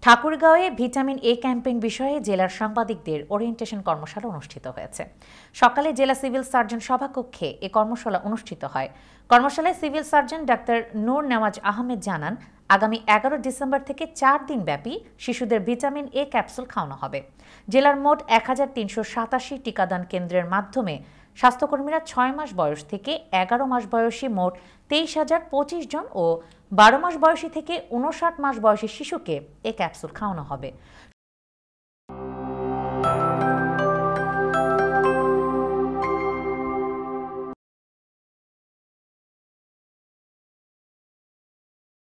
ঠাকুরগাঁওয়ে vitamin A campaign বিষয়ে জেলার সাংবাদিকদের ওরিয়েন্টেশন কর্মশালা অনুষ্ঠিত হয়েছে। সকালে জেলা সিভিল সার্জন সভাকক্ষে এ কর্মশালা অনুষ্ঠিত হয়। কর্মশালায় civil surgeon doctor Nur Newaz Ahmed জানান, আগামী 11 ডিসেম্বর থেকে 4 দিন ব্যাপী শিশুদের ভিটামিন এ ক্যাপসুল খাওয়ানো হবে। জেলার মোট 1387 টিকাদান কেন্দ্রের মাধ্যমে স্বাস্থ্যকর্মীরা 6 মাস বয়স থেকে 11 মাস বয়সী মোট 23,025 জন ও 12 মাস বয়সী থেকে 59 মাস বয়সী শিশুকে এ ক্যাপসুল খাওয়ানো হবে।